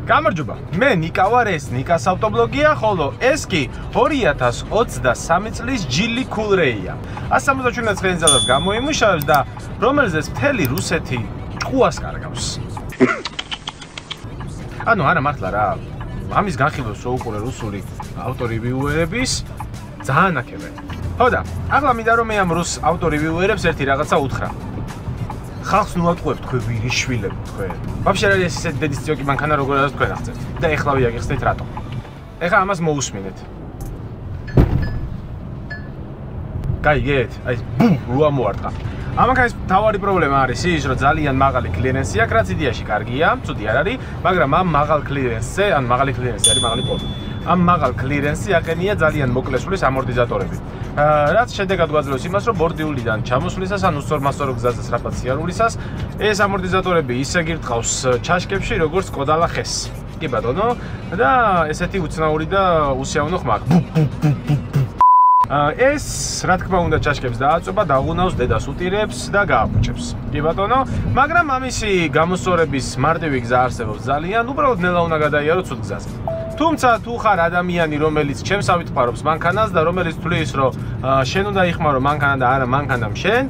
გამარჯობა, მე ნიკა ვარ, ეს ნიკას ავტობლოგია, ხოლო ეს კი 2023 წლის ჯილი კულრეია. 177 წელიწადს გამოიმუშავებს და რომელზეც მთელი რუსეთი ჭკუას კარგავს. ანუ არა მართლა რა. ამის განხილვას რო უყურე რუსული ავტორივიუერების ძალიან აქებენ. ხო და ახლა მინდა რომ მე ამ რუს ავტორივიუერებს ერთი რაღაცა უთხრა. ხალხს ნუ ატყუებთ თქვენ ვირიშვილები თქვენ. ვაფშე რა ეს ისეთი დედის წიოკი მანქანა როგორ თქვენ აღწევთ და ეხლა ვიაგიხსნით რატო. ეხლა ამას მოусმინეთ. გაიგეთ? აი ბუ რო ამოარტყა. ამანქანის თავარი პრობლემა არის ის, რომ ძალიან მაღალი კლირენსი აქვს, რაც იდეაში კარგია, ცუდი არ არის, მაგრამ ამ მაღალ კლირენსზე, ან მაღალი კლირენსი არის მაღალი პოლი. ამ მაღალ კლირენსზე აყენია ძალიან მოკლესულის ამორტიზატორები. რაც შედეგად გვაძლევს იმას, რომ ბორდიულიდან ჩამოსვლისას, ან უსწორმასწორო გზაზე სწრაფად სიარულისას, ეს ამორტიზატორები ისე გირტყავს ჩაშკებში, როგორც კოდალა ხეს. კი ბატონო, და ესეთი უცნაური და უსიამოვნო ხმა აქვს. ეს რა თქმა უნდა ჩაშკებს დააწובה, დაღუნავს, დედას უტირებს და გააფუჭებს. კი ბატონო, მაგრამ ამისი გამოსწორების მარტივი გზა არსებობს ძალიან, უბრალოდ ნელა უნდა გადაიარო ცუდ გზაზე. თუმცა თუ ხარ ადამიანი, რომელიც ჩემსავით ხმარობს მანქანას და რომელიც თვლის, რომ შენ უნდა იხმარო მანქანა და არა მანქანამ შენ,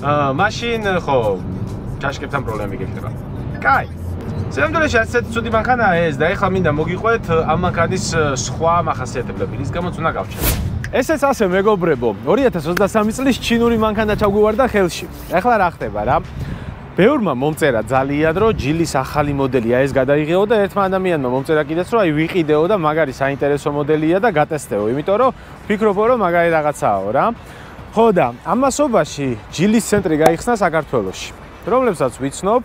მაშინ ხო ჩაშკებთან პრობლემები გექნება. კაი. ზემდელში ასეთი ცუდი მანქანაა ეს და ეხლა მინდა მოგიყვეთ ამ მანქანის სხვა მახასიათებლები, რის გამოც უნდა გავჩერდეთ. ესეც ასე მეგობრებო, 2023 წლის ჩინური მანქანა ჩაგვივარდა ხელში. ეხლა რა ხდება რა? ბევრმა მომწერა ძალიან, რომ ჯილის ახალი მოდელია ეს გადაიღეო და ერთმა ადამიანმა მომწერა კიდეც, რომ აი ვიყიდეო და მაგარი საინტერესო მოდელია და გატესტეო, იმიტომ რომ ფიქრობო, რომ მაგარი რაღაცაო რა. ხო და ამასობაში ჯილის ცენტრი გაიხსნა საქართველოში, რომლებსაც ვიცნობ,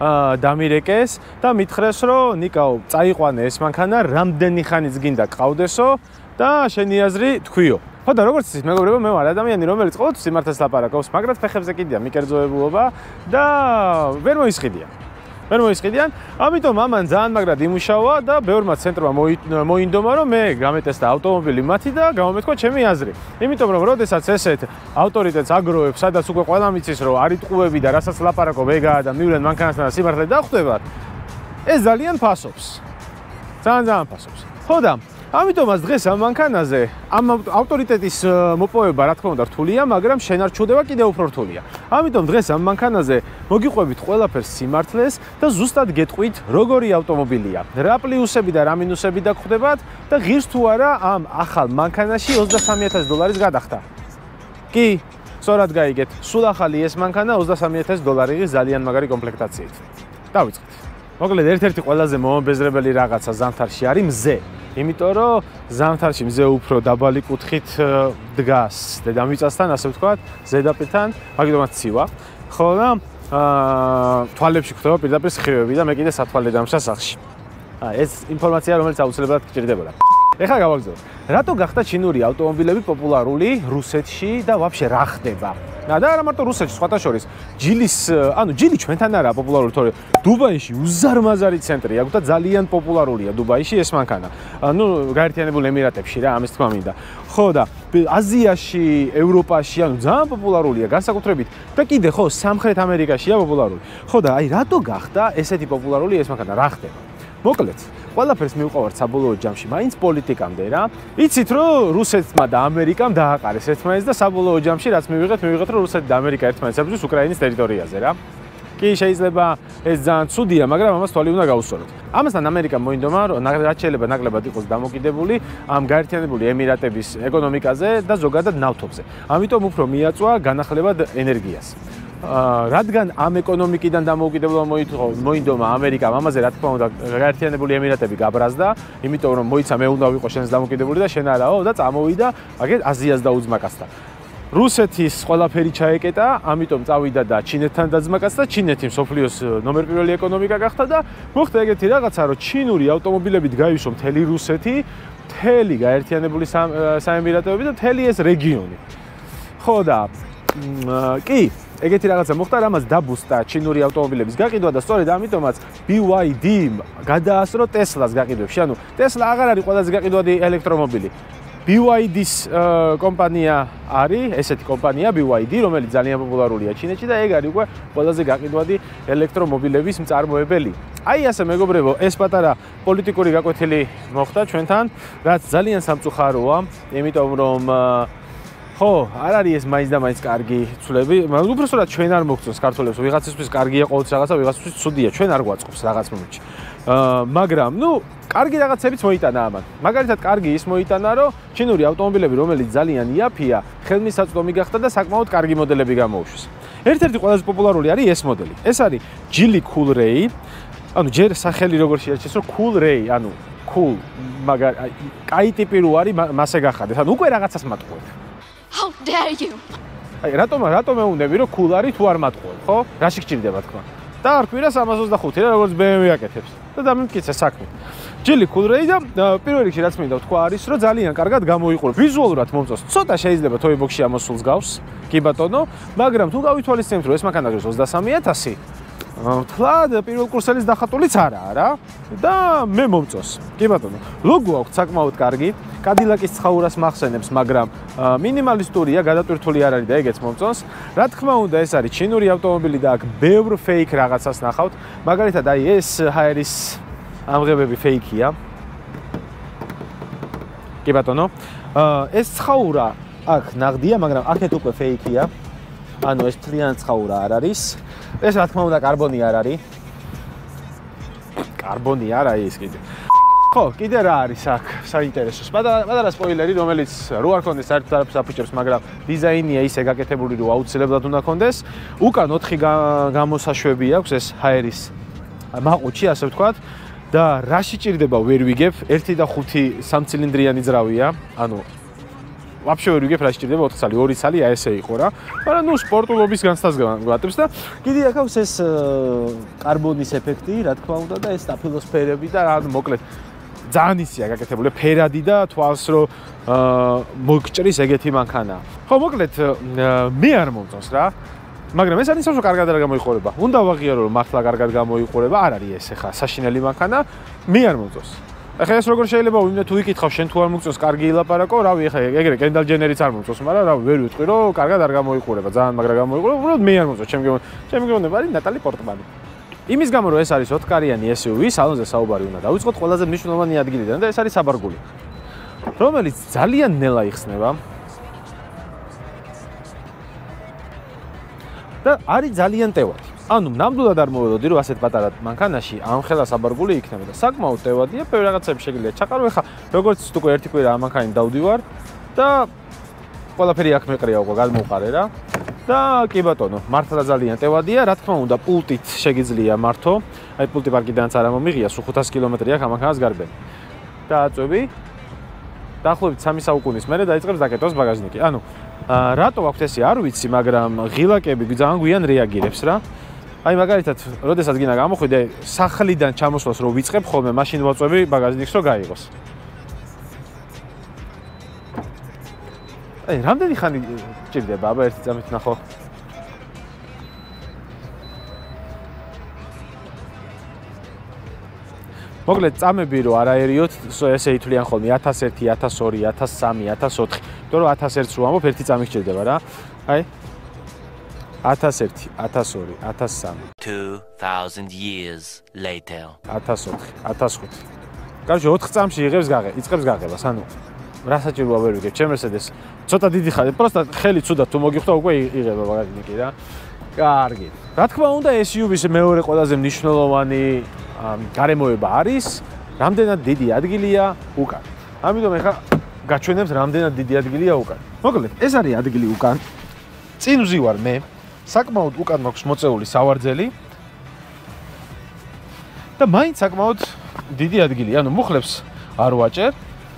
დამირეკეს და მითხრეს, რომ ნიკაო, წაიყვანე ეს მანქანა, რამდენი ხანიც გინდა გყავდესო და შენი აზრი თქვიო. ხო და როგორც იცით მეგობრებო, მე ვარ ადამიანი, რომელიც ყოველთვის სიმართლეს ლაპარაკობს, მაგრამ ფეხებზე კიდია მიკერძოებულობა და ვერ მოისყიდიან. ამიტომ ამან ძალიან მაგრად იმუშავა და ბევრმა ცენტრმა მოინდომა, რომ მე გამეტესტა ავტომობილი მათი და გამომეთქვა ჩემი აზრი. იმიტომ რომ როდესაც ესეთ ავტორიტეტს აგროვებ, სადაც უკვე ყველა მიცის, რომ არ იტყუები და რასაც ლაპარაკობ ეგაა და მივლენ მანქანასთან და სიმართლე დახვდებათ, ეს ძალიან ფასობს. ძალიან ფასობს. ხო და ამიტომაც დღეს ამ მანქანაზე ამ ავტორიტეტის მოპოვება რა თქმა უნდა რთულია, მაგრამ შენარჩუნება კიდევ უფრო რთულია. ამიტომ დღეს ამ მანქანაზე მოგიყვებით ყველაფერს სიმართლეს და ზუსტად გეტყვით როგორი ავტომობილია, რა პლუსები და რა მინუსები დაგხვდებათ და ღირს თუ არა ამ ახალ მანქანაში $23,000 გადახდა. კი, სწორად გაიგეთ, სულ ახალი ეს მანქანა $23,000 ღირს ძალიან მაგარი კომპლექტაციით. დავიწყეთ. მოკლედ ერთ-ერთი ყველაზე მომაბეზრებელი რაღაცა ზამთარში არის მზე. იმიტომ რომ ზამთარში მზე უფრო დაბალი კუთხით დგას დედამიწასთან, ასე ვთქვათ, ზედაპირთან, მაგიტომაც ცივა. ხო და თვალებში გვხვდება პირდაპირ სხივები და მე კიდე სათვალე დამშა სახში. ეს ინფორმაცია, რომელიც აუცილებლად გჭირდებოდა. ეხლა გავაგზავნოთ. რატო გახდა ჩინური ავტომობილები პოპულარული რუსეთში და ვაფშე რა ხდება? და არა მარტო რუსეთში, სხვათა შორის, ჯილი ჩვენთან არაა პოპულარული, თორე დუბაიში უზარმაზარი ცენტრი აქვს და ძალიან პოპულარულია დუბაიში ეს მანქანა. გაერთიანებულ ემირატებში რა, ამის თქმა მინდა. ხო და აზიაში, ევროპაში, ძალიან პოპულარულია განსაკუთრებით და კიდე ხო, სამხრეთ ამერიკაშია პოპულარული. ხო და აი რატო გახდა ესეთი პოპულარული ეს მანქანა, რა ხდება? მოკლედ, ყველაფერს მივყავართ საბოლოო ჯამში, მაინც პოლიტიკამდე რა. იცით რომ რუსეთმა და ამერიკამ დააყარეს ერთმანეთს და საბოლოო ჯამში რაც მივიღეთ, რომ რუსეთი და ამერიკა ერთმანეთს ებრძვის უკრაინის ტერიტორიაზე რა. კი, შეიძლება ეს ძალიან ცუდია, მაგრამ ამას თვალი უნდა გაუსწოროთ. ამასთან ამერიკამ მოინდომა, რომ რაც შეიძლება ნაკლებად იყოს დამოკიდებული ამ გაერთიანებული ემირატების ეკონომიკაზე და ზოგადად ნავთობზე. ამიტომ უფრო მიაწვა განახლებად ენერგიას. რადგან ამ ეკონომიკიდან დამოუკიდებლობა მოინდომა ამერიკამ, ამაზე რა თქმა უნდა გაერთიანებული ემირატები გაბრაზდა, იმიტომ რომ მოიცა მე უნდა ვიყო შენს დამოუკიდებელი და შენ არაო და წამოვიდა აგერ აზიას დაუძმაკაცდა. რუსეთის ყველაფერი ჩაეკეტა, ამიტომ წავიდა და ჩინეთთან დაძმაკაცდა, ჩინეთი მსოფლიოს ნომერ პირველი ეკონომიკა გახდა და მოხდა ეგეთი რაღაცა, რომ ჩინური ავტომობილებით გაივსო მთელი რუსეთი, მთელი გაერთიანებული საემირატები და მთელი ეს რეგიონი. ხო და კი ეგეთი რაღაცა მოხდა, რამაც დაბუსტა ჩინური ავტომობილების გაყიდვა და სწორედ ამიტომაც BYD გადაასწრო Tesla-ს გაყიდვებში. ანუ Tesla აღარ არის ყველაზე გაყიდვადი ელექტრომობილი. BYD-ის კომპანია არის, ესეთი კომპანია BYD, რომელიც ძალიან პოპულარულია ჩინეთში და ეგ არის უკვე ყველაზე გაყიდვადი ელექტრომობილების მწარმოებელი. აი ასე მეგობრებო, ეს პატარა პოლიტიკური გაკვეთილი მოხდა ჩვენთან, რაც ძალიან სამწუხაროა, იმიტომ რომ ხო, არ არის ეს მაინც და მაინც კარგი ცვლები. უბრალოდ ჩვენ არ მოგწონს ქართველებს, ვიღაცისთვის კარგია ყოველთვის რაღაცა, ვიღაცისთვის ცუდია, ჩვენ არ გვაწყობს რაღაც მომენტში. მაგრამ, კარგი რაღაცებიც მოიტანა ამან. მაგალითად, კარგი ის მოიტანა, რომ ჩინური ავტომობილები, რომელიც ძალიან იაფია, ხელმისაწვდომი გახდა და საკმაოდ კარგი მოდელები გამოუშვეს. ერთ-ერთი ყველაზე პოპულარული არის ეს მოდელი. ეს არის Geely Cool Ray. ჯერ სახელი როგორ შეარჩიეს, რომ Cool Ray, cool, მაგრამ კაი ტიპი რო არის, მასე გახადეს. უკვე რაღაცას მატყუებ. How dare you? აი, რატომ მეუნდები, რომ cool არის თუ არ მატყუებ, ხო? რაში გჭირდება თქვა? და არ კვირა 325 რა, როგორც BMW აკეთებს. და დამიმტკიცე საქმე. Geely Cool Ray და პირველ რიგში რაც მინდა ვთქვა არის, რომ ძალიან კარგად გამოიყურებ. ვიზუალურად მომწონს. ცოტა შეიძლება Toy Box-ში ამოსულს გავს, კი ბატონო, მაგრამ თუ გავითვალისწინებთ, რომ ეს მანქანა ღირს 23000, თლად პირველ კურსელის დახატულიც არაა რა და მე მომწონს. კი ბატონო, ლოგო აქვს საკმაოდ კარგი, Cadillac-ის ცხაურას მახსენებს, მაგრამ მინიმალისტურია, გადატვირთული არ არის და ეგეც მომწონს. რა თქმა უნდა, ეს არის ჩინური ავტომობილი და აქ ბევრ fake რაღაცას ნახავთ. მაგალითად, აი ეს ჰაერის ამღებები fake-ია. კი ბატონო, ეს ცხაურა აქ ნაღდია, მაგრამ აქეთ უკვე fake-ია. ეს თლიანი ცხაურა არ არის. ეს რა თქმა უნდა კარბონი არ არის. კარბონი არა ის კიდე. ხო, კიდე რა არის აქ საინტერესო. პატარა სპოილერი, რომელიც რო არ ქონდეს საერთოდ არაფერს აფუჭებს, მაგრამ დიზაინია ისე გაკეთებული, რომ აუცილებლად უნდა ქონდეს. უკან 4 გამოსაშვები აქვს ეს ჰაერის მაყუჩი, ასე ვთქვათ. და რა შეჭirdება ვერ ვიგებ, 1 და 5 სამცილინდრიანი ძრავია, ვაფშე ვერ ვიგებ რა შეჭirdება 4 ცალი, 2 ცალი ესე იყო რა. მაგრამ სპორტულობის განცდას გვატებს და კიდე აქ აქვს ეს კარბონის ეფექტი, რა თქმა უნდა და ეს სტაფილოსფერები და მოკლედ ძალიან ისია გაკეთებული, ფერადი და თვალს რო მოგჭრის ეგეთი მანქანაა. ხო, მოკლედ მე არ მომწონს რა. მაგრამ ეს არის ისე კარგად არ გამოიყურება. უნდა ვაღიარო რომ მართლა კარგად გამოიყურება, არ არის ეს ხა საშინელი მანქანა, მე არ მომწონს. ახლა ეს როგორ შეიძლება ვინმე თუ ვიკითხავ შენ თუ არ მოგწონს კარგი ილაპარაკო, რავი ახლა ეგრე კენდალ ჯენერიც არ მომწონს, მაგრამ რავი ვერ ვიტყვი რომ კარგად არ გამოიყურება, ძალიან მაგრა გამოიყურება, უბრალოდ მე არ მომწონს, ჩემი გონება არის ნატალი პორტმანი. იმის გამო რომ ეს არის 4-კარიანი SUV, სალონზე საუბარი უნდა დავიწყოთ ყველაზე მნიშვნელოვანი ადგილიდან და ეს არის საბარგული, რომელიც ძალიან ნელა იხსნება და არის ძალიან ტევადი. ნამდვილად არ მოველოდი რომ ასეთ პატარა მანქანაში ამხელა საბარგული იქნება და საკმაოდ ტევადია, ბევრი რაღაცები შეგიძლია ჩაყარო. ეხლა როგორც უკვე ერთი კვირა ამ მანქანით დავდივარ და ყველაფერი აქ მეყრია უკვე გადმოვყარე რა. და კი ბატონო, მართლა ძალიან ტევადია, რა თქმა უნდა, პულტით შეგიძლია მართო. აი პულტი პარკიდანაც არ მომიღია, სულ 500 კილომეტრი აქ ამანქანას გარბენი. და აწვევი დაახლოებით 3 საუკუნის მერე დაიწყებს დაკეტოს ბაგაჟნიკი. რატო აქვს ესე არ ვიცი, მაგრამ ღილაკები ძალიან გვიან რეაგირებს რა. აი მაგალითად, როდესაც გინდა გამოხვიდე, სახლიდან ჩამოსვლას რო ვიწყებ ხოლმე, მაშინ ვაწვევი ბაგაჟნიკს რო გაიღოს. აი, რამდენი ხანი ჭირდება, აბა ერთი წამით ნახო. მოკლედ წამები რო არაერიოთ, ესე ითვლიან ხოლმე 1001, 1002, 1003, 1004. იმიტომ რომ 1001-ს რო ამბობ, ერთი წამი ჭირდება რა. აი 1001, 1002, 1003. 2000 years later. 1004, 1005. კარგი, 4 წამში იწყებს გაღებას, რა საჭიროა ვერ ვიგებ, ჩემ Mercedes. ცოტა დიდი ხარ, პროსტა ხელი ცუდად თუ მოგიხვდა უკვე იღება ბაგაჟნიკი რა. კარგი. რა თქმა უნდა, SUV-ის მეორე ყველაზე მნიშვნელოვანი გარემოება არის, რამდენად დიდი ადგილია უკან. ამიტომ ეხლა გაჩვენებს რამდენად დიდი ადგილია უკან. მოკლედ, ეს არის ადგილი უკან. წინ ვზივარ მე. საკმაოდ უკან მაქვს მოწეული სავარძელი. და მაინც საკმაოდ დიდი ადგილი, მუხლებს არ ვაჭერ.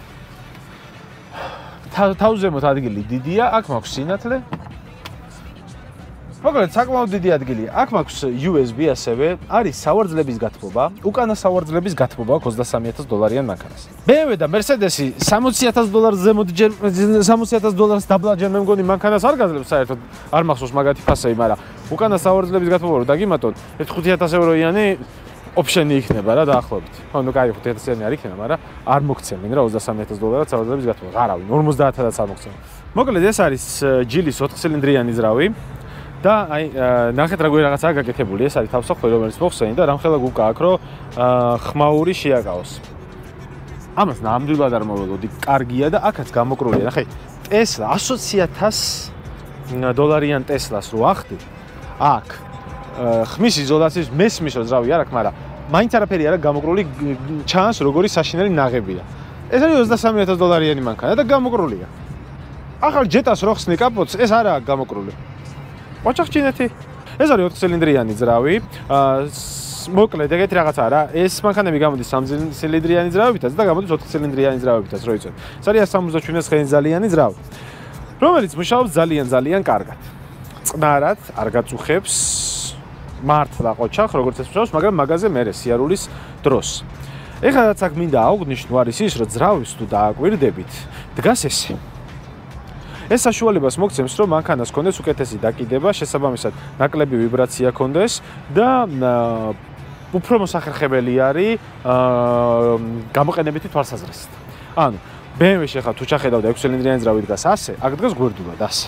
თავზემოთ ადგილი დიდია, აქ მაქვს სინათლე. მოკლედ, საკმაოდ დიდი ადგილია. აქ მაქვს USB ასევე, არის სავარძლების გათბობა, უკანა სავარძლების გათბობა $23,000 მანქანას. BMW და Mercedes-ი $60,000 ზემოთ ჯერ $60,000 დაბლა ჯერ მე მგონი მანქანას არ გაძლევს საერთოდ. არ მახსოვს მაგათი ფასები, მაგრამ უკანა სავარძლების გათბობა რო დაგიმატონ, ერთ 5,000 ევროიანი ოპშენი იქნება რა დაახლოებით. კაი 5,000-იანი არ იქნება, მაგრამ არ მოგცემენ რა $23,000 სავარძლების გათბობა. არავინ 50,000-ად არ მოგცემენ. მოკლედ ეს არის Geely-ის 4 ცილინდრიანი ძრავი. და აი ნახეთ როგორი რაღაცაა გაკეთებული. ეს არის თავსახური, რომელიც მოხსენი და რამხელა გუკა აქ რომ ხმაური შეაკავოს. ამას ნამდვილად არ მოველოდი, კარგია და აქაც გამოკრულია. ნახე, Tesla 100,000 დოლარიან Tesla-ს რო ახდი. აქ ხმის იზოლაციის მესმის რომ ძრავი არ აქვს, მაგრამ მაინც არაფერი არა გამოკრული, ჩანს როგორი საშინელი ნაღებია. ეს არის 23,000 დოლარიანი მანქანა და გამოკრულია. ახალ ჯეტას რო ხსნი კაპოტს, ეს არაა გამოკრული. ოჩახჩინეთი. ეს არის 4 ცილინდრიანი ძრავი. მოკლედ ეგეთი რაღაცაა რა. ეს მანქანები გამოდის 3 ცილინდრიანი ძრავებითაც და გამოდის 4 ცილინდრიანი ძრავებითაც, რო იცოდე. ეს არის 167 ცხენისძალიანი ძრავი, რომელიც მუშაობს ძალიან კარგად. წყნარად არ გაწუხებს მართლა ყოჩახ, როგორც ეს მუშაობს, მაგრამ მაგაზე მერე სიარულის დროს. ეხლა რაც აქ მინდა აღვნიშნო არის ის, რომ ძრავის თუ დააკვირდებით, დგას ესე. ეს საშუალებას მოგცემს, რომ მანქანას კონდეს უკეთესი დაკიდება, შესაბამისად ნაკლები ვიბრაცია კონდეს და უფრო მოსახერხებელი არის გამოყენებითი თვალსაზრისით. ანუ BMW-ში ახლა თუ ჩახედავდა 6 ცილინდრიანი ძრავი დგას ასე, აქ დგას გვერდულად ასე.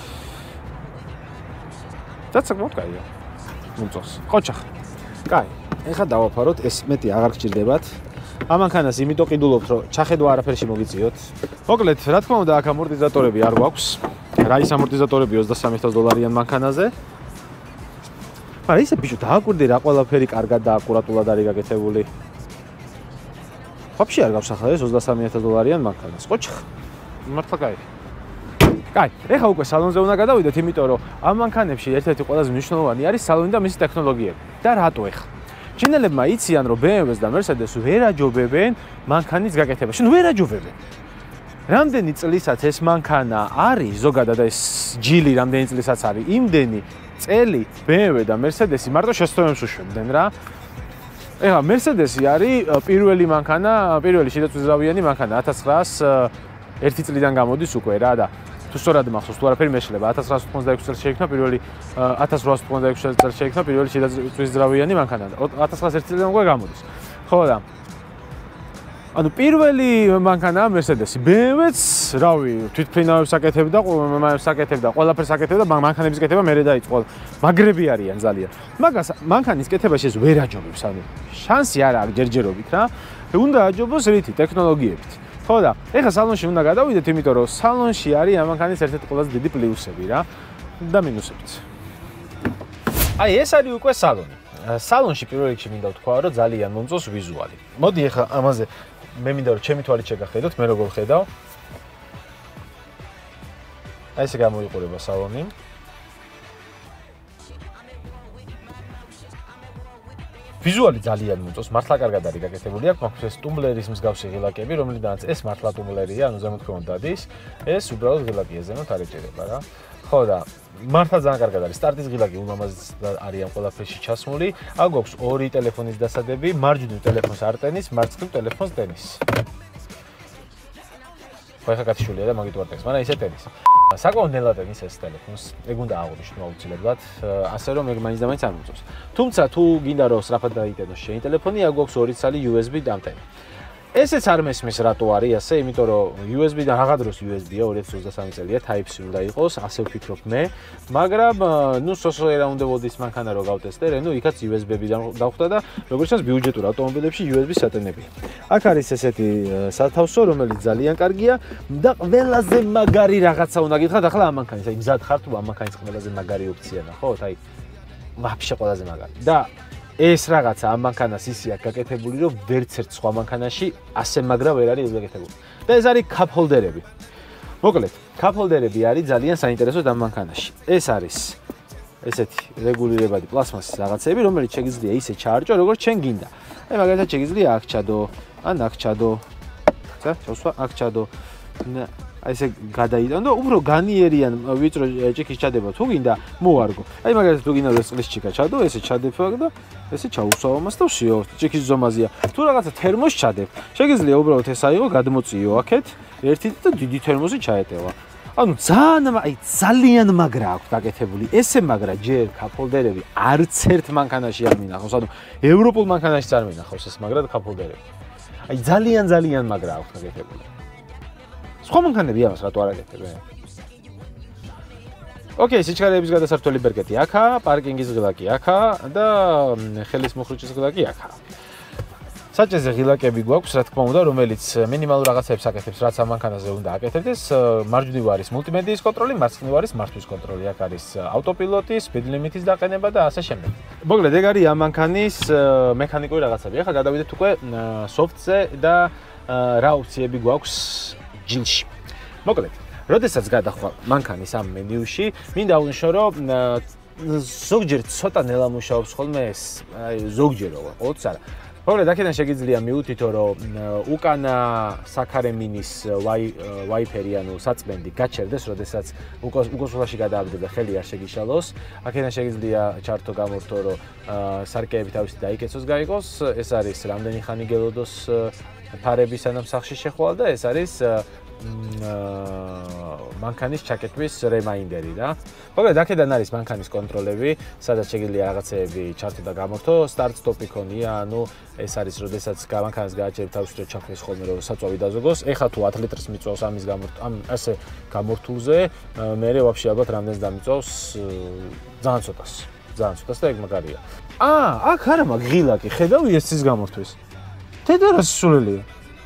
და საკმაოდ კაია. მომწონს. ყოჩახ. კაი. ეხლა დავაფაროთ, ეს მეტი აღარ გჭირდებათ. ამ მანქანას იმიტომ ყიდულობთ, რომ ჩახედვა არაფერში მოგიწიოთ. მოკლედ, რა თქმა უნდა, აქ ამორტიზატორები არ გვაქვს. რა ის ამორტიზატორები 23,000 დოლარიან მანქანაზე. მაგრამ ისე ბიჭო, დააკვირდი რა ყველაფერი კარგად და აკურატულად არის გაკეთებული. ვაფშე არ გავსახა ეს 23,000 დოლარიან მანქანას. ყოჩახ. მართლა კაი. კაი, ეხლა უკვე სალონზე უნდა გადავიდეთ, იმიტომ რომ ამ მანქანებში ერთ-ერთი ყველაზე მნიშვნელოვანი არის სალონი და მისი ტექნოლოგიები. და რატო ეხლა? ჩინელებმა იციან, რომ BMW-ს და Mercedes-ს ვერ აჯობებენ მანქანის გაკეთებაში. ნუ ვერ აჯობებენ. რამდენი წლისაც ეს მანქანა არის, ზოგადად ეს ჯილი რამდენი წლისაც არის, იმდენი წელი BMW და Mercedes-ი მარტო შეცდომებს უშვებდნენ რა. ეხლა Mercedes-ი არის პირველი მანქანა, პირველი შიდაწვიზავიანი მანქანა 1901 წლიდან გამოდის უკვე რა და თუ სწორად მახსოვს, თუ არაფერი მეშლება, 1986 წელს შეიქმნა პირველი 1886 წელს შეიქმნა პირველი შიდაწვიზავიანი მანქანა. 1901 წლიდან უკვე გამოდის. ხო და ანუ პირველი მანქანაა Mercedes-ი. BMW-ც, რავი, თვითფრინავებს აკეთებდა, ყველაფერს აკეთებდა, მანქანების კეთება მერე დაიწყო. მაგრები არიან ძალიან. მაგას მანქანის კეთებაში ეს ვერ აჯობებს, ანუ შანსი არ არის ჯერჯერობით რა. უნდა აჯობოს რითი, ტექნოლოგიებით. ხო და ეხლა სალონში უნდა გადავიდეთ, იმიტომ რომ სალონში არის ამ მანქანის ერთ-ერთი ყველაზე დიდი პლუსები რა და მინუსებიც. აი ეს არის უკვე სალონი. სალონში პირველ რიგში მინდა ვთქვა, რომ ძალიან მომწონს ვიზუალი. მოდი ეხლა ამაზე მე მინდა რომ ჩემი თვალით შეგახედოთ, მე როგორ ხედავ. აი ესე გამოიყურება სალონი. ვიზუალი ძალიან მომწონს, მართლა კარგად არის გაკეთებული. აქ მაქვს ეს ტუმბლერის მსგავსი ღილაკები, რომლიდანაც ეს მართლა ტუმბლერია, ანუ ზემოთ ქვემოთ დადის. ეს უბრალოდ ღილაკია, ზემოთ არ ეჭირება რა. ხო და მართლა ძალიან კარგად არის. სტარტის ღილაკი ულამაზად არის ამ ყველაფერში ჩასმული. აქ გვაქვს ორი ტელეფონის დასადები, მარჯვნივ ტელეფონს არ ტენის, მარცხნივ ტელეფონს ტენის. ხო, ეხლა კაცშულია და მაგით ვარ ტენის, მაგრამ ისე ტენის. საკმაოდ ნელა ტენის ეს ტელეფონს. ეგ უნდა აღვნიშნო აუცილებლად, ასე რომ ეგ მაინც და მაინც არ მომწონს. თუმცა თუ გინდა რომ სწრაფად დაიტენოს შენი ტელეფონი, აქ გვაქვს ორი ცალი USB დამტენი. ესეც არ მესმის რატო არის ასე, იმიტომ რომ USB-დან რაღა დროს USB-ია 2023 წელია, Type-C უნდა იყოს, ასე ვფიქრობ მე, მაგრამ ნუ სოსო ერა უნდა ვოდის მანქანა რომ გავტესტე, ნუ იქაც USB-დან დავხვდა და როგორც ჩანს ბიუჯეტურ ავტომობილებში USB სატენებია. აქ არის ესეთი სათავსო, რომელიც ძალიან კარგია და ყველაზე მაგარი რაღაცა უნდა გითხრათ ახლა ამ მანქანის, აი მზად ხარ თუ ამ მანქანის ყველაზე მაგარი ოფცია ნახოთ, აი ვაფშე ყველაზე მაგარი. და ეს რაღაცა ამ მანქანას ისე აქვს გაკეთებული, რომ ვერც ერთ სხვა მანქანაში ასე მაგრა ვერ არის გაკეთებული. და ეს არის cup holder-ები. მოკლედ, cup holder-ები არის ძალიან საინტერესო ამ მანქანაში. ეს არის ესეთი რეგულირებადი პლასმასის რაღაცები, რომელიც შეგიძლია ისე ჩაარჭო, როგორც ჩვენ გინდა. აი მაგალითად შეგიძლია აქ ჩადო, ან აქ ჩადო. ცა, ჩავსვა აქ ჩადო. აი ესე გადაიტანო და უფრო განიერიან ვიწრო ჭიქის ჩადება თუ გინდა მოარგო. აი მაგალითად თუ გინდა რომ წყლის ჭიქა ჩადო, ესე ჩადებ და ესე ჩაუსვავ ამას და ვშიო, ჭიქის ზომაზეა. თუ რაღაცა თერმოს ჩადებ, შეგიძლია უბრალოდ ეს აიღო, გადმოწიო აქეთ, ერთი და დიდი თერმოსი ჩაეტევა. ანუ ძალიან მაგრა აქვს გაკეთებული. ესე მაგრა ჯერ cup holder-ები არც ერთ მანქანაში არ მინახავს. ანუ ევროპულ მანქანაშიც არ მინახავს ეს მაგრა და cup holder-ები. აი ძალიან მაგრა აქვს გაკეთებული. სხვა მანქანები ამას რატო არ აკეთებენ? ოკეი, სიჩქარეების გადასართველი ბერკეტი აქაა, პარკინგის ღილაკი აქაა და ხელის მოხრუჭის ღილაკი აქაა. საჭეზე ღილაკები გვაქვს, რა თქმა უნდა, რომელიც მინიმალურ რაღაცებს აკეთებს, რაც ამ მანქანაზე უნდა აკეთებდეს. მარჯვნივ არის მულტიმედიის კონტროლი, მარცხნივ არის მართვის კონტროლი. აქ არის ავტოპილოტი, speed limit-ის დაყენება და ასე შემდეგ. მოკლედ, ეგ არის ამ მანქანის მექანიკური რაღაცები. ახლა გადავიდეთ უკვე soft-ზე და რა ოფციები გვაქვს ჯილში. მოკლედ, როდესაც გადახვალ მანქანის ამ მენიუში, მინდა აღვნიშნო, რომ ზოგჯერ ცოტა ნელა მუშაობს ხოლმე ეს, აი ზოგჯერ როგორ, ყოველთვის არა. მოკლედ, აქედან შეგიძლია მიუთითო, რომ უკანა საქარემინის ვაიფერი, ანუ საწმენდი გაჩერდეს, როდესაც უკოსულაში გადააგდებ და ხელი არ შეგიშალოს. აქედან შეგიძლია ჩართო გამორთო, რომ სარკეები თავისი დაიკეცოს, გაიგოს. ეს არის რამდენი ხანი გელოდოს ფარები სანამ სახლში შეხვალ და ეს არის მანქანის ჩაკეტვის რემაინდერი რა. მოკლედ, აქედან არის მანქანის კონტროლები, სადაც შეგიძლია რაღაცეები ჩართო და გამორთო, start stop იქონია, ანუ ეს არის, როდესაც მანქანას გააჩერებ თავის დრო ჩაქნის ხოლმე, რომ საწვავი დაზოგოს. ეხლა თუ 10 ლიტრს მიწვავს ამის ამ ასე გამორთულზე, მერე ვაფშე ალბათ რამდენს დამიწვავს ძალიან ცოტას და ეგ მაგარია. აქ არა მაგ ღილაკი, ხედავი ეს ის გამორთვის. თეთრ სულელია.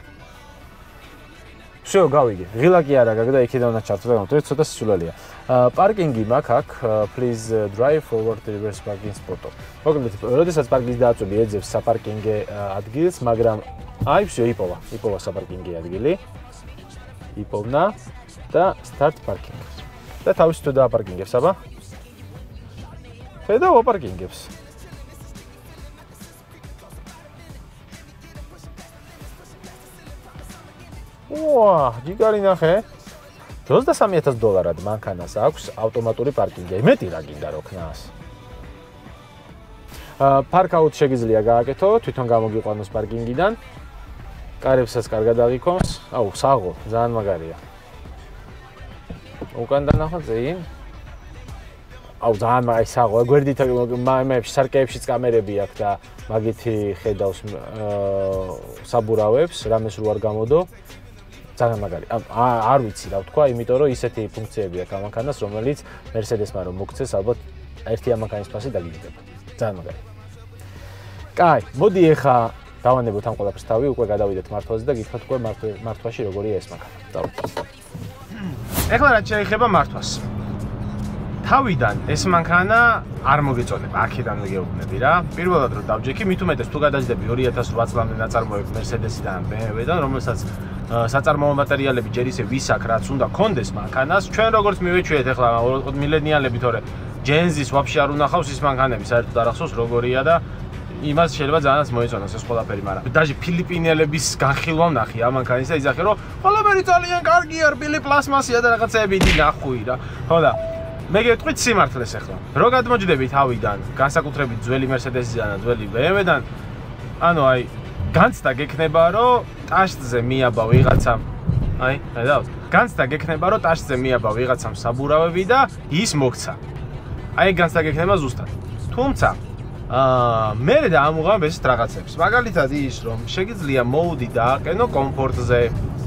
Всё, გავიგე. ღილაკი არა გაგდა იქიდან უნდა ჩართო და გამორთო, ცოტა სულელია. პარკინგი მაქვს აქ, please drive forward reverse parking spot. მოკლედ, როდესაც პარკინგს დააწვევი, ეძებს საპარკინგე ადგილს, მაგრამ აი, всё, იპოვა საპარკინგე ადგილი. იპოვნა და start parking. და თავის თუ დააპარკინგებს, აბა. ხედავ აპარკინგებს. ჯიგარი ნახე. $23,000 მანქანას აქვს ავტომატური პარკინგი. მეტი რა გინდა რო ქნას. პარკაუტ შეგიძლია გააკეთო, თვითონ გამოგიყვანოს პარკინგიდან. კარებსაც კარგად აღიქონს. აუ, საღო, ძალიან მაგარია. უკან დანახო ზეინ. აუ, ძალიან მაგარი საღო. გვერდით მაიმებში, სარკეებშიც კამერები აქვს და მაგითი ხედავს საბურავებს, რამეს რო არ გამოდო. ძალიან მაგარი. არ ვიცი რა ვთქვა, იმიტომ რომ ისეთი ფუნქციები აქვს ამ მანქანას, რომელიც Mercedes-მა რომ მოგცეს, ალბათ ერთი ამ მანქანის ფასი დაგიგდება. ძალიან მაგარი. კაი, მოდი ახლა დავანებოთ ამ ყველაფერს თავი, უკვე გადავიდეთ მართვაზე და გითხრათ უკვე მართვაში როგორია ეს მანქანა. ეხლა რაც შეეხება მართვას. თავიდან ეს მანქანა არ მოგეწონება, აქედან მიგეუბნები რა. პირველად რომ დავჯექი, მით უმეტეს თუ გადაждები 2008 წლამდე ნაწარმოები Mercedes-დან, BMW-დან, რომელსაც საწარმოო მატერიალები ჯერ ისე ვისაკ, რაც უნდა კონდეს მანქანას. ჩვენ როგორც მივეჩვიეთ ახლა მილენიალები, თორე ჯენზის ვაფშე არ უნახავს ის მანქანები, საერთოდ არ ახსოვს როგორია და იმას შეიძლება ძალიანაც მოეწონოს ეს ყველაფერი, მაგრამ დაჟე ფილიპინელების განხილვა ვნახე ამ მანქანის და იზახე რომ ყველაფერი ძალიან კარგია, რბილი პლასმასია და რაღაცეები ნახუი რა. ხო და მე გეტყვით სიმართლეს ახლა. რო გადმოჯდები თავიდან, განსაკუთრებით ძველი Mercedes-დან და ძველი BMW-დან, ანუ აი განცდა გექნება, რომ ტაშტზე მიაბა ვიღაცამ. აი, ხედავთ? განცდა გექნება, რომ ტაშტზე მიაბა ვიღაცამ საბურავები და ის მოგცა. აი, განცდა გექნება ზუსტად. თუმცა, მე დაამუღამებ ესეთ რაღაცებს. მაგალითად ის, რომ შეგიძლია მოუდი დააყენო კომფორტზე.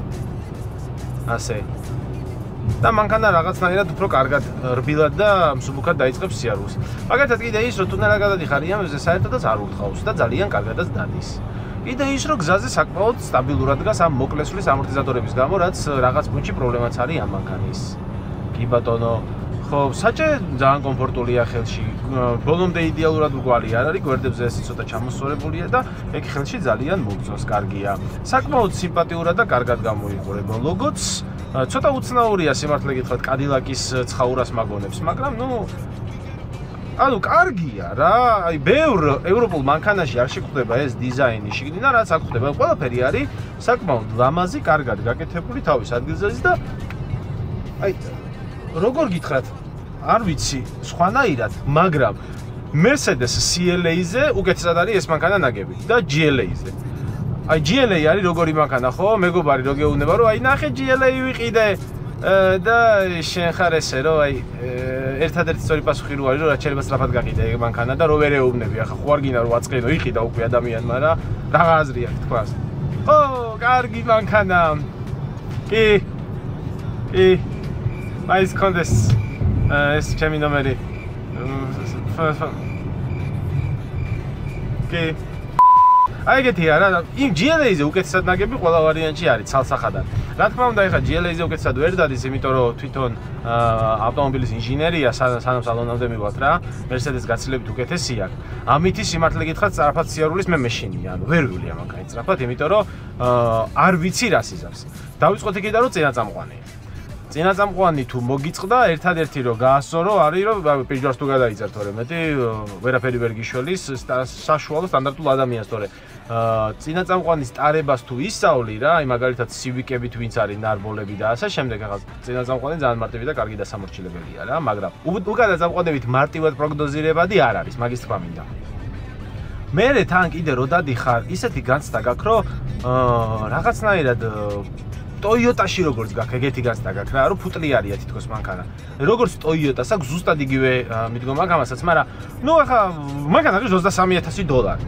ასე. და მანქანა რაღაცნაირად უფრო კარგად რბილად და მსუბუქად დაიწყებს სიარულს. მაგალითად კიდე ის, რომ თუნდაც გადადიხარ იამებზე, საერთოდაც არ უთხოვს და ძალიან კარგადაც დადის. კიდე ის, რომ გზაზე საკმაოდ სტაბილურად დგას ამ მოკლესვლის ამორტიზატორების გამო, რაც რაღაც პუნქტში პრობლემაც არის ამ მანქანის. კი ბატონო, ხო, საჭე ძალიან კომფორტულია ხელში. ბოლომდე იდეალურად მრგვალი არ არის, გვერდებზე ეს ცოტა ჩამოსწორებულია და ეგ ხელში ძალიან მოგწონს, კარგია. საკმაოდ სიმპათიურად და კარგად გამოიყურება. ლოგოც ცოტა უცნაურია სიმართლე გითხრათ, კადილაკის ცხაურას მაგონებს, მაგრამ ანუ კარგია რა. აი ბევრ ევროპულ მანქანაში არ შეგვხვდება ეს დიზაინი შიგნიდან, რაც აქ ხდება. ყველაფერი არის საკმაოდ ლამაზი, კარგად გაკეთებული თავის ადგილზე და აი როგორ გითხრათ, არ ვიცი, სხვანაირად, მაგრამ Mercedes CLA-ზე უკეთესად არის ეს მანქანა ნაგები და GLA-ზე. აი GLA არის როგორი მანქანა, ხო? მეგობარი რო გეუბნება, რომ აი ნახე GLA ვიყიდე და შენ ხარ ესე, რომ აი ერთადერთი სწორი პასუხი რო არის, რომ რაც შეიძლება სწრაფად გაყიდე ეგ მანქანა და რო ვერ ეუბნები, ახლა ხო არ გინდა რომ აწყენო, იყიდა უკვე ადამიანმა რა. რა აზრი აქვს თქვას? ხო, კარგი მანქანა. კი. მაის კონდეს ეს ჩემი ნომერი. კი. აი ეგეთი არა, იმ GLA-ზე უკეთესად ნაგები ყველა ვარიანტში არის ცალსახადად. რა თქმა უნდა, ეხლა GLA-ზე უკეთესად ვერ დადის, იმიტომ რომ თვითონ ავტომობილის ინჟინერია სანამ სალონამდე მივალთ რა, Mercedes გაცილებით უკეთესი აქვს. ამითი სიმართლე გითხრათ, სწრაფად სიარულის მე მეშინია, ანუ ვერ ვივლი ამანქანით სწრაფად, იმიტომ რომ არ ვიცი რა სიზავს. დავიწყოთ იქიდან რომ წინაწამყვანია. წინაწამყვანი თუ მოგიწყდა, ერთადერთი რომ გაასწორო არის რომ პეიჯვარს თუ გადაიწერთ, თორე მეტი ვერაფერი ვერ გიშველის საშუალო სტანდარტულ ადამიანს, თორე წინაწამყვანის ტარებას თუ ისწავლი რა, აი მაგალითად სივიკებით ვინც არის ნარბოლები და ასე შემდეგ, ახლა წინაწამყვანი ძალიან მარტივი და კარგი დასამორჩილებელია რა, მაგრამ უკანაწამყვანებით მარტივად პროგნოზირებადი არ არის, მაგის თქმა მინდა. მერე თან კიდე რო დადიხარ, ისეთი განცდა გაქვს, რომ რაღაცნაირად Toyota-ში როგორც გაქვს, ეგეთი განცდა გაქვს რა, რომ ფუტლი არია თითქოს მანქანა. როგორც Toyota-ს აქვს ზუსტად იგივე მიდგომა გამასაც, მაგრამ ნუ ახლა მანქანა არის $23,000.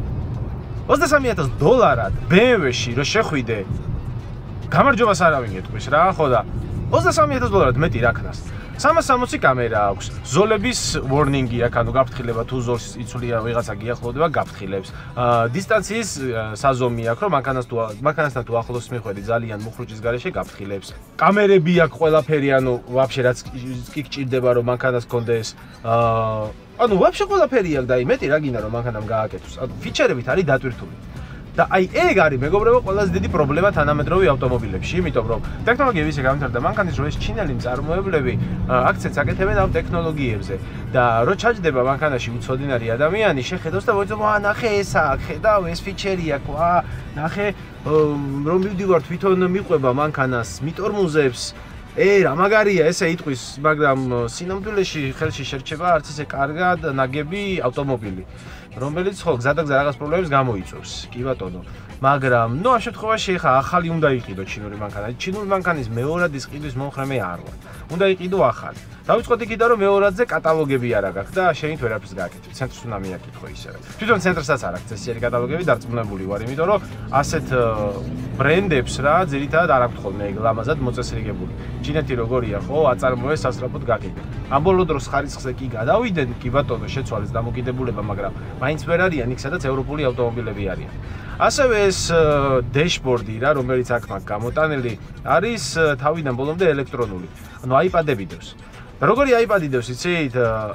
$23,000 BMW-ში რო შეხვიდე, გამარჯვებას არავინ ეთქვის რა, ხო და $23,000 მეტი რა ქნას. 360 კამერა აქვს. ზოლების warning-ი აქვს, ანუ გაფრთხილება თუ ზოლს იცვლია ვიღაცა გიახლოვდება, გაფრთხილებს. დისტანციის საზომი აქვს, რომ მანქანასთან თუ ახლოს მიხვედი ძალიან მუხრუჭის გარეშე გაფრთხილებს. კამერები აქვს ყველაფერი, ანუ ვაფშე რაც კი გჭირდება რომ მანქანას კონდეს ანუ ვაფშე ყველაფერი აქვს და აი მეტი რა გინდა რომ მანქანამ გააკეთოს. ანუ ფიჩერებით არის დატვირთული. და აი ეგ არის მეგობრებო ყველაზე დიდი პრობლემა თანამედროვე ავტომობილებში, იმიტომ რომ ტექნოლოგია ისე გამართარდა მანქანის რომ ეს ჩინელი მწარმოებლები აქცენტს აკეთებენ ამ ტექნოლოგიებზე და რო ჩაჯდება მანქანაში უცოდინარი ადამიანი შეხედავს და მოიწონს ნახე ესა ხედავ ეს ფიჩერი აქვს ნახე რომ მივდივარ თვითონ მიყვება მანქანას მიტორმუზებს რა მაგარია ესე იტყვის მაგრამ სინამდვილეში ხელში შერჩება არც ისე კარგად ნაგები ავტომობილი რომელიც ხო გზადაგზა რაღაც პრობლემებს გამოიწვევს კი ბატონო მაგრამ ნუ ამ შემთხვევაში ხა ახალი უნდა იყიდო ჩინური მანქანა ჩინური მანქანის მეორადის ყიდვის მომხრე მე არ ვარ უნდა იყიდო ახალი დავიწყოთ იქიდან რომ მეორადზე კატალოგები არ აქვს და შენით ვერაფერს გააკეთებ ცენტრს უნდა მიაკითხო ისევე თვითონ ცენტრსაც არ აქვს წესიერი კატალოგები დარწმუნებული ვარ იმიტომ რომ ასეთ ბრენდებს რა ძირითადად არ აქვს ხოლმე ეგ ლამაზად მოწესრიგებული ჩინეთი როგორია ხო აწარმოეს სასწრაფოდ გაყიდე ამ ბოლო დროს ხარისხზე კი გადავიდნენ კი ბატონო შეცვალეს დამოკიდებულება მაგრამ მაინც ვერ არიან იქ სადაც ევროპული ავტომობილები არიან ასევე ეს დეშბორდი რა რომელიც აქ მაქვს გამოტანილი არის თავიდან ბოლომდე ელექტრონული ანუ აიპადები დევს და როგორი აიპადი დევს იცით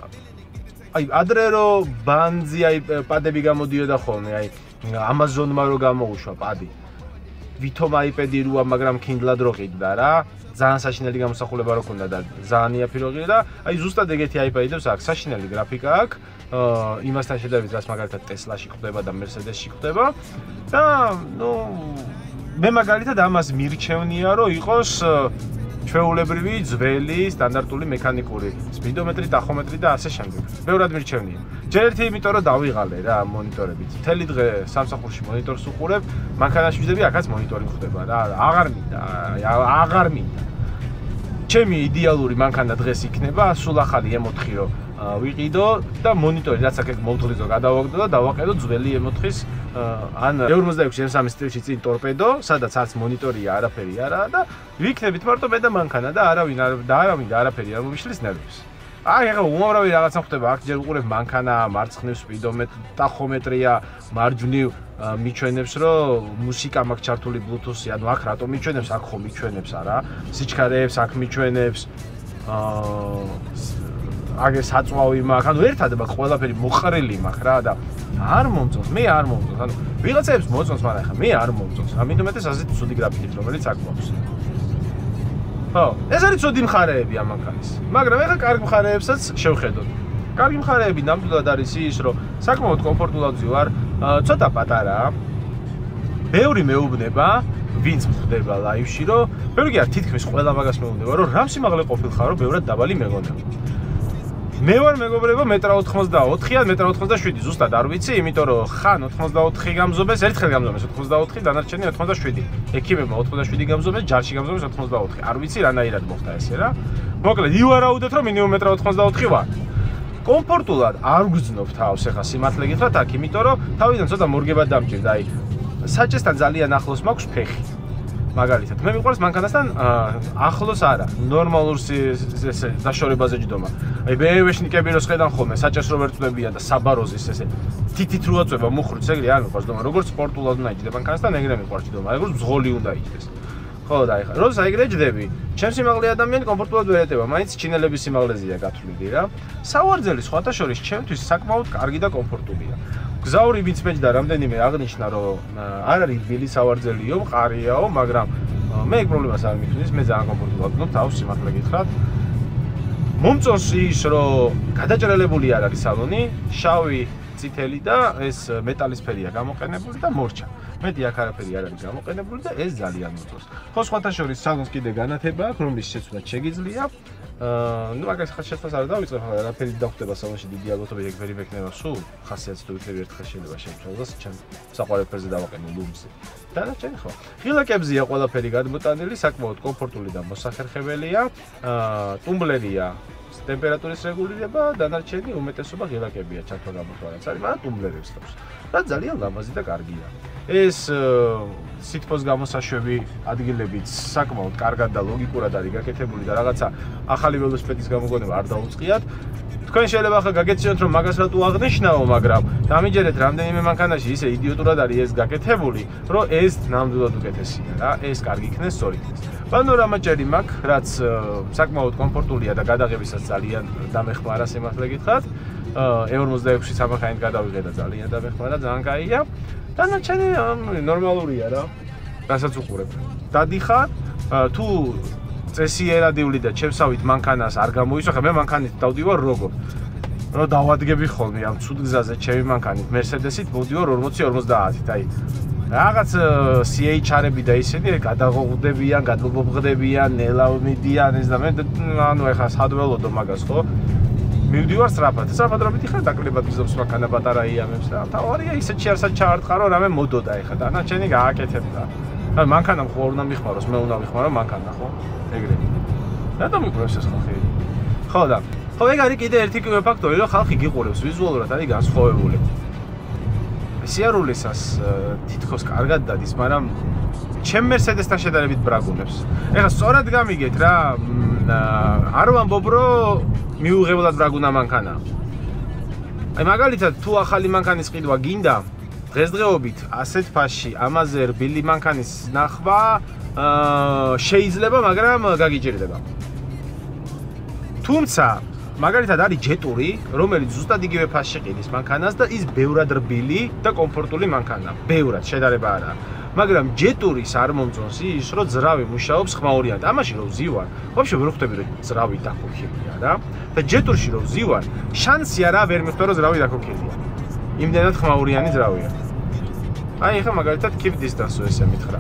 აი ადრე რომ ბანძი აიპადები გამოდიოდა ხოლმე აი Amazon-მა რო გამოუშვა პადი ვითომ აიპედი როა მაგრამ Kindle-ად რო ყიდდა რა ძალიან საშინელი გამოსახულება რო ქონდა და ძალიან იაფი რო ყიდდა აი ზუსტად ეგეთი აიპადი დევს აქ საშინელი გრაფიკა აქვს იმასთან შედარებით რაც მაგალითად Tesla-ში ხდება და Mercedes-ში ხდება და ნუ მე მაგალითად ამას მირჩევნია რომ იყოს ჩვეულებრივი ძველი სტანდარტული მექანიკური სპიდომეტრი, ტახომეტრი და ასე შემდეგ. ბევრად მირჩევნია. ჯერ ერთი იმიტომ რომ დავიღალე რა მონიტორებით. მთელი დღე სამსახურში მონიტორს უყურებ, მანქანაში ვიძები, აქაც მონიტორი ხდება რა. აღარ მინდა. ჩემი იდეალური მანქანა დღეს იქნება, სულ ახალი M4 რო ვიყიდო და მონიტორი რაც აქ მოვთვლიზო, გადავაგდო და დავაყენო ძველი M4-ის ან 46 M3 სტილში წინ ტორპედო, სადაც არც მონიტორია, არაფერი არა და ვიქნებით მარტო მე და მანქანა და არავინ არაფერი არ მომიშლის ნერვებს. აი ახლა უმავრავი რაღაცა ხდება, აქ ჯერ უყურებ მანქანა, მარცხნივ სპიდომეტრი, ტახომეტრია, მარჯვნივ მიჩვენებს რომ მუსიკა მაქვს ჩართული Bluetooth-ი, ანუ აქ რატომ მიჩვენებს, აქ ხომ მიჩვენებს არა, სიჩქარეებს აქ მიჩვენებს აგე საწვავი მაქვს, ანუ ერთად მაქვს ყველაფერი მოყრილი მაქვს რა და არ მომწონს, მე არ მომწონს, ანუ ვიღაცებს მოწონს, მაგრამ ახლა მე არ მომწონს. ამიტომ მეტეს ასეთი ცუდი გრაფიკით, რომელიც აქ მაქვს. ხო, ეს არის ცუდი მხარეები ამ მანქანის. მაგრამ ახლა კარგი მხარეებსაც შევხედოთ. კარგი მხარეები ნამდვილად არის ის, რომ საკმაოდ კომფორტულად ვარ, ცოტა პატარაა. ბევრი მეუბნება, ვინც მხდება ლაივში, რომ ბევრი კი არ თითქმის ყველა მაგას მეუბნება, რომ რამ სიმაღლე ყოფილხარო, ბევრად დაბალი მეგონა. მე ვარ მეგობრებო 1.84 ან 1.87 ზუსტად არ ვიცი, იმიტომ რომ ხან 84 გამზომეს, ერთხელ გამზომეს 84, დანარჩენი 87. ექიმებმა 87 გამზომეს, ჯარში გამზომეს 84. არ ვიცი რანაირად მოხდა ესე რა. მოკლედ ივარაუდეთ რომ მინიმუმ 1.84 ვარ. კომფორტულად არ გძნობ თავს ახლა სიმართლე გითხრათ აქ, იმიტომ რომ თავიდან ცოტა მორგებად დამჭირდა, აი საჭესთან ძალიან ახლოს მაქვს ფეხი. მაგალითად მე მიყვარს მანქანასთან ახლოს არა ნორმალურ ესე დაშორებაზე ჯდომა აი BMW-შნიკები რო შედან ხოლმე საჭეს რო ვერწვდებიან და საბაროზის ესე თითით რო აწובה მუხრიც ეგრე არ მიყვარს ჯდომა როგორც სპორტულად უნდა იჯდე მანქანასთან ეგრე მიყვარს ჯდომა როგორც მძღოლი უნდა იჯდეს ხო და ეხლა როცა ეგრე ჯდები ჩემს სიმაღლე ადამიანი კომფორტულად ვერ ეტევა მაინც ჩინელების სიმაღლეზეა გათვლილი რა სავარძელი სხვათა შორის ჩემთვის საკმაოდ კარგი და კომფორტულია გზაური ვინც მეჯდა რამდენიმე აღნიშნა რომ არ არის რბილი სავარძელიო მყარიაო მაგრამ მე ეგ პრობლემას არ მithunis მე ძალიან კომფორტულად ვქნობ თავს სიმართლე გითხრათ მომწონს ის რომ გადაჭრელებული არ არის სალონი შავი წითელი და ეს მეტალის ფერია გამოყენებული და მორჩა მეტი აქ არაფერი არ არის გამოყენებული და ეს ძალიან მომწონს ხო სხვათა შორის სალონს კიდე განათება აქვს რომლის შეცვლაც შეგიძლია ну მაგას ხა შეცვლას არ დავიწყებ ახლა რაფერი დახვდება სალონში დიდი ალბათობით ეგ ვერი მექნება სულ ხასიათს თუ ვიქნები ერთხელ შეიძლება შემცვლას ჩემ საყვარელ ფერზე დავაყენო ლუმზე დანარჩენი ხო ღილაკებზია ყველაფერი გადმოტანილი საკმაოდ კომფორტული და მოსახერხებელია ტუმბლერია ტემპერატურის რეგულირება დანარჩენი უმეტესობა ღილაკებია ჩათვა გამოთვალაც არის მაგრამ ტუმბლერებს ხავს და ძალიან ლამაზი და კარგია ეს სითბოს გამოსაშვები ადგილებიც საკმაოდ კარგად და ლოგიკურად არის გაკეთებული და რაღაცა ახალი ველოსიპედის გამოგონება არ დაუწყიათ თქვენ შეიძლება ახლა გაგეცინოთ რომ მაგას რატო აღნიშნაო მაგრამ დამიჯერეთ რამდენიმე მანქანაში ისე იდიოტურად არის ეს გაკეთებული რომ ეს ნამდვილად უკეთესია რა ეს კარგი იქნეს სწორი იქნეს პანორამა ჭერი მაქვს რაც საკმაოდ კომფორტულია და გადაღებისაც ძალიან დამეხმარა სიმართლე გითხრათ E46 სამახანით გადავიღე და ძალიან დამეხმარა ძალიან კაია დანარჩენი ნორმალურია რა რასაც უყურებ დადიხარ თუ წესი ერადიული და ჩემსავით მანქანას არ გამოისვა ხა მე მანქანით დავდივარ როგორ რომ დავადგები ხოლმე ამ ცუდ გზაზე ჩემი მანქანით Mercedes-ით მოვდივარ 40-50-ით აი რაღაც CH-ები და ისინი გადაღოღდებიან, გადმობღდებიან, ნელავმიდიან ეს და მე ანუ ეხლა სადველოდო მაგას ხო მივდივარ სწრაფად რო მიდიხარ დაკლებად გზობს მანქანა პატარა იამებს და თავარია ისე ჩიარსაც ჩაარტყარო რამე მოდოდა ეხლა დანარჩენი გააკეთებდა და მანქანამ ხო უნდა მიხმაროს მე უნდა მიხმარო მანქანა ხო ეგრე რატომ მიყვრევს ეს ხალხი ხო და ხო ეგ არის კიდე ერთი ფაქტორი რომ ხალხი გიყურებს ვიზუალურად არის განსხვავებული სიარულისას თითქოს კარგად დადის მაგრამ ჩემ Mercedes-თან შედარებით ბრაგუნებს ეხლა სწორად გამიგეთ რა არ ვამბობ რომ მიუღებლად ბრაგუნა მანქანა აი მაგალითად თუ ახალი მანქანის ყიდვა გინდა დღესდღეობით ასეთ ფასში ამაზე რბილი მანქანის ნახვა შეიძლება მაგრამ გაგიჭირდება თუმცა მაგალითად არის ჯეტური რომელიც ზუსტად იგივე ფასში ყიდის მანქანას და ის ბევრად რბილი და კომფორტული მანქანაა ბევრად შედარება არა მაგრამ ჯეტურის არ მომწონს ის რომ ძრავი მუშაობს ხმაურიანად ამაში რომ ვზივარ ვაფშე ვერ ხვდები რომ ძრავი დაქოქილია რა და ჯეტურში რომ ვზივარ შანსი არა ვერ მიხვდა რომ ძრავი დაქოქილია იმდენად ხმაურიანი ძრავია აი ეხლა მაგალითად keep distance-ო ესე მითხრა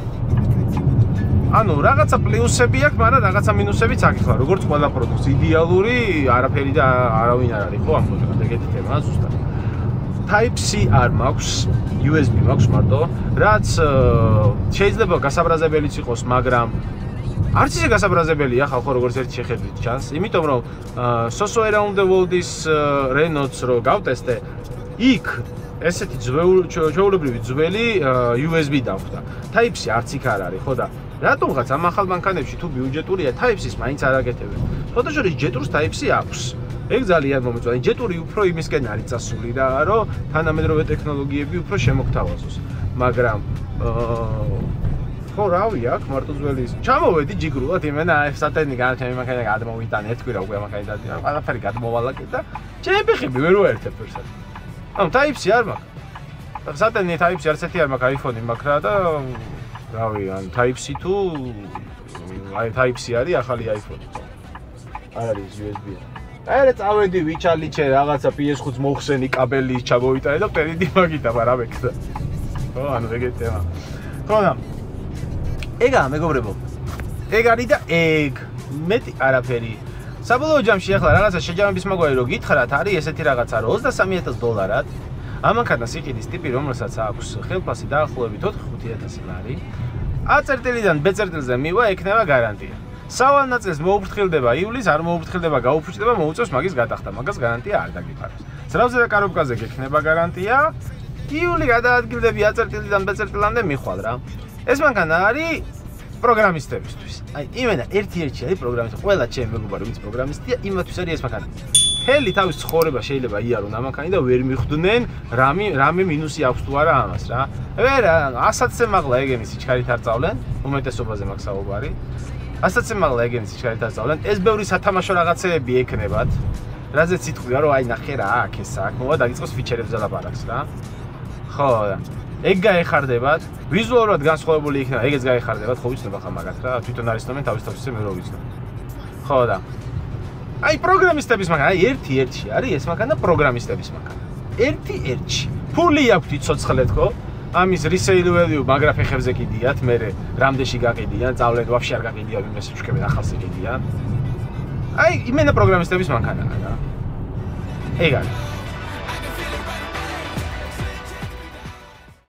ანუ რაღაცა პლუსები აქვს მაგრამ რაღაცა მინუსებიც აქვს ხო როგორც ყველა პროდუქტი იდეალური არაფერი და არავინ არ არის ხო ამ კონკრეტულად ეგეთი თემაა ზუსტად Type-C არ მაქვს USB მაქვს მარტო რაც შეიძლება გასაბრაზებელიც იყოს მაგრამ არც ისე გასაბრაზებელია ხალხო როგორც ერთი შეხედვით ჩანს იმიტომ რომ Soso Around the World-ის Renault-ს რო გავტესტე იქ ესეთი ჩვეულებრივი ძველი USB დავხვდა Type-C არც იქ არ არის ხო და რატომღაც ამ ახალ მანქანებში თუ ბიუჯეტურია Type-C-ს მაინც არ აკეთებენ ხოდა შორის ჯეტურს Type-C აქვს ეგ ძალიან მომეწონა ჯეტური უფრო იმისკენ არის წასული რა რომ თანამედროვე ტექნოლოგიები უფრო შემოგთავაზოს მაგრამ ხო რავი აქ მარტო ძველი ჩამოვედი ჯიგრულად იმენა სატენი განაჩემი მანქანა გადმოვიტანე ერთ კვირა უკვე მანქანა და ყველაფერი გადმოვალაკე და ჩემი ფეხები ვერ ვაერთებ ერთად ანუ Type-C არ მაქვს სატენი Type-C არც ერთი არ მაქვს iPhone-ი მაქვს რა და რავი ან Type-C თუ აი Type-C არის ახალი iPhone-ი არ არის USB-ი არა წავედი ვიჩალიჩე რაღაცა PS5-ს მოხსენი კაბელი ჩამოვიტანე და პერიდი მაგითა რა მექდა ხო ანუ ეგეთია ხო და ეგაა მეგობრებო ეგ არის და ეგ მეტი არაფერი საბოლოო ჯამში ახლა რაღაცა შეჯამების მაგვარი რო გითხრათ არის ესეთი რაღაცა რომ $23,000 ამანქანას იყიდის ტიპი რომელსაც აქვს ხელფასი დაახლოებით 4-5,000 ლარი A წერტილიდან B წერტილზე მივა ექნება გარანტია სავალ ნაწილს მოუფრთხილდება ივლის არ მოუფრთხილდება გაუფრთხილდება მოუწევს მაგის გადახდა მაგას გარანტია არ დაგიფაროს ძრავზე და კარობკაზე გექნება გარანტია იული გადაადგილდები A წერტილიდან B წერტილამდე მიხვალ რა ეს მანქანა არის პროგრამისტებისთვის. აი, იმენა ერთ-ერთი არის პროგრამისტი. ყველა ჩემი მეგობარი, ვინც პროგრამისტია, იმათთვის არის ეს მანქანა. მთელი თავის ცხოვრება შეიძლება იარონ ამ მანქანით და ვერ მიხვდნენ რამე მინუსი აქვს თუ არა ამას რა. ვერა, 100-ზე მაღლა ეგენი სიჩქარით არ წავლენ, უმეტესობაზე მაქვს საუბარი. 100-ზე მაღლა ეგენი სიჩქარით არ წავლენ. ეს ბევრი სათამაშო რაღაცეები ექნებათ. რაზეც იტყვია რომ აი ნახე რა აქ ეს აქ მოვა დაგიწყოს ფიჩერებზე ლაპარაკს რა. ხო, ეგ გაეხარდებათ, ვიზუალურად განსხვავებული იქნება, ეგეც გაეხარდებათ, ხო ვიცნობ ახლა მაგათ რა, თვითონ არისნობენ თავის-თავისზე მე რო ვიცნობ. ხო და აი პროგრამისტების მანქანა, აი ერთ-ერთი არის ეს მანქანა პროგრამისტების მანქანა. ერთ-ერთი. ფული აქვთ ცოცხლეთ ხო? ამის resale value მაგრა ფეხებზე კიდიათ, მე რამდენში გაყიდიან, წავლენ ვაფშე არ გაყიდიან, იმას შევკებენ ახალს იყიდიან. აი იმენა პროგრამისტების მანქანაა რა. ეგ არის.